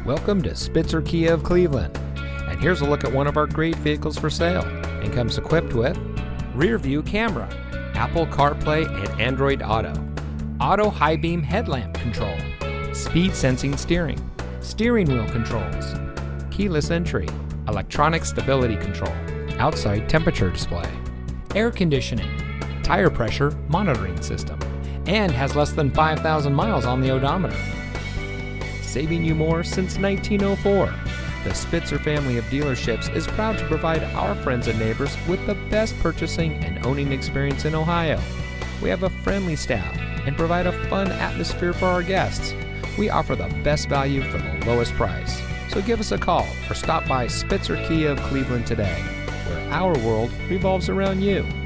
Welcome to Spitzer Kia of Cleveland, and here's a look at one of our great vehicles for sale, and comes equipped with rear view camera, Apple CarPlay and Android Auto high beam headlamp control, speed sensing steering wheel controls, keyless entry, electronic stability control, outside temperature display, air conditioning, tire pressure monitoring system, and has less than 5,000 miles on the odometer. Saving you more since 1904, the Spitzer family of dealerships is proud to provide our friends and neighbors with the best purchasing and owning experience in Ohio. We have a friendly staff and provide a fun atmosphere for our guests. We offer the best value for the lowest price. So give us a call or stop by Spitzer Kia of Cleveland today, where our world revolves around you.